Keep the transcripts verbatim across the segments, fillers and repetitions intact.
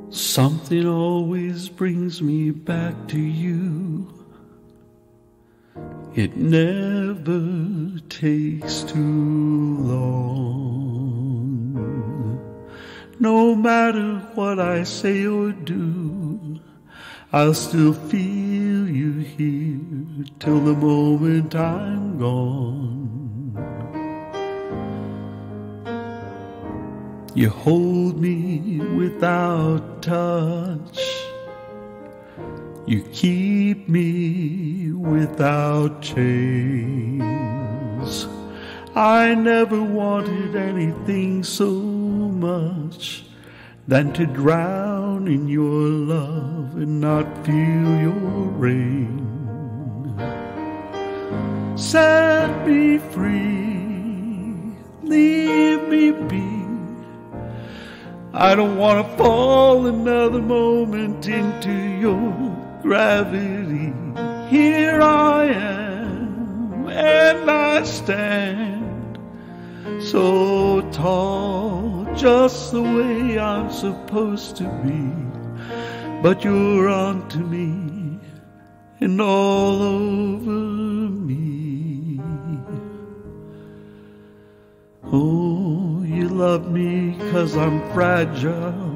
Something always brings me back to you. It never takes too long. No matter what I say or do, I'll still feel you here till the moment I'm gone. You hold me without touch. You keep me without chains. I never wanted anything so much than to drown in your love and not feel your rain. Set me free, leave me be. I don't want to fall another moment into your gravity. Here I am, and I stand so tall, just the way I'm supposed to be. But you're onto me and all over me. Oh, you love me 'cause I'm fragile,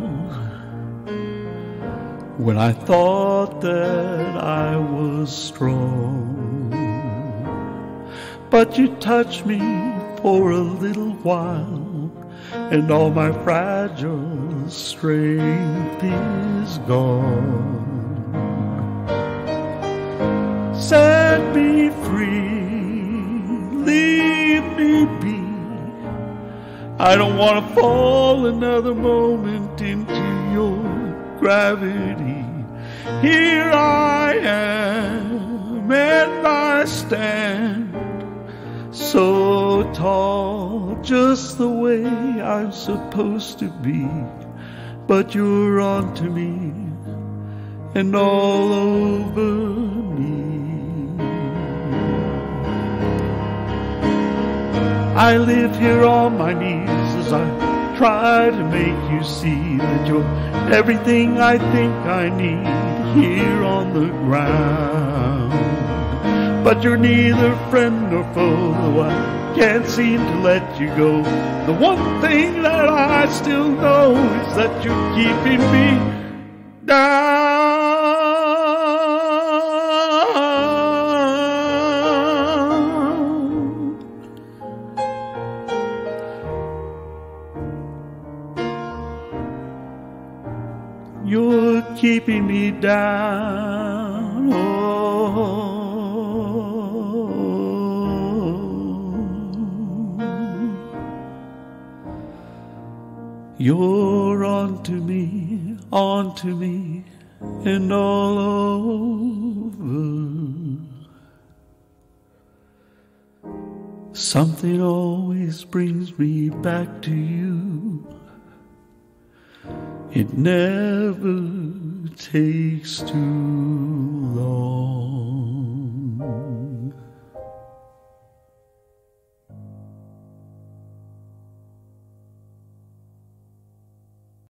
when I thought that I was strong. But you touch me for a little while, and all my fragile strength is gone. Set me free, leave me be. I don't want to fall another moment into your gravity. Here I am, and I stand so tall, just the way I'm supposed to be. But you're onto me and all over me. I live here on my knees as I try to make you see that you're everything I think I need here on the ground. But you're neither friend nor foe, though I can't seem to let you go. The one thing that I still know is that you're keeping me down. You're keeping me down, oh. You're onto me, onto me, and all over. Something always brings me back to you. It never takes too long.